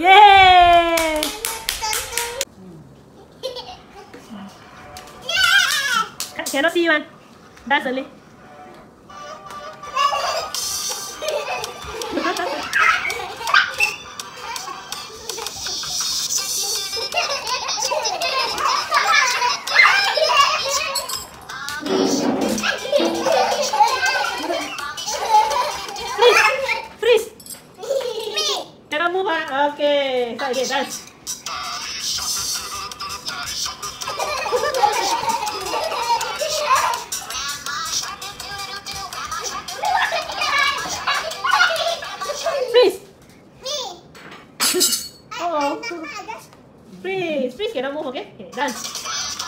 Yay! Cannot see one. Dance only. Freeze! Cannot move, huh? Okay. So again, dance. Freeze! Oh. Freeze! Freeze cannot move, okay? Okay, dance.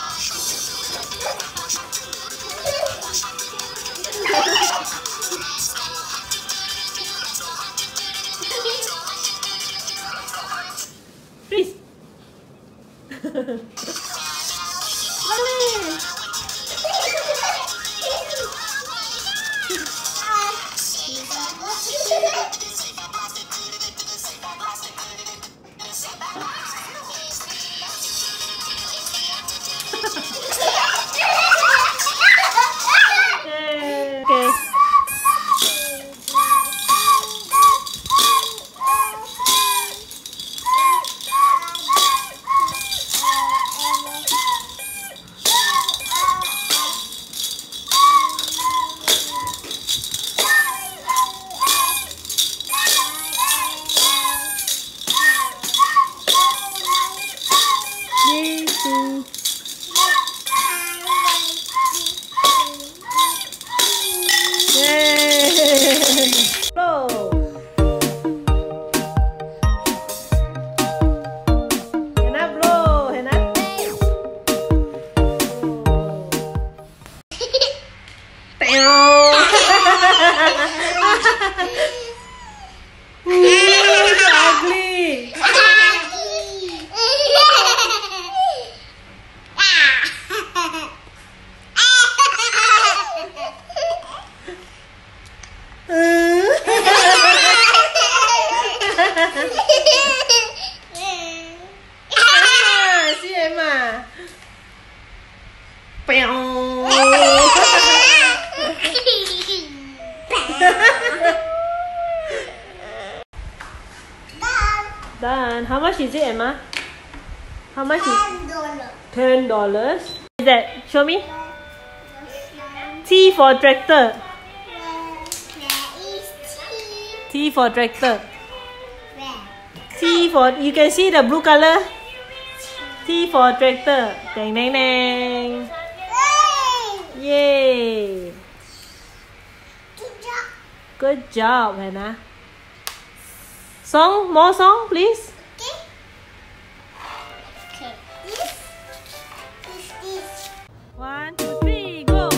Freeze! Okay. Blow. Hannah blow, Hannah. Ugly. Emma, see Emma. Done. How much is it, Emma? How much is $10? $10. Is that? Show me. T for tractor. T for tractor. T for, you can see the blue color. T for tractor. Dang, dang, dang. Yay. Good job, Hannah. Song, more song, please. Okay. This. 1, 2, 3, go.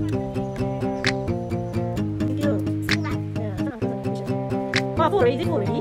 Full already, full already.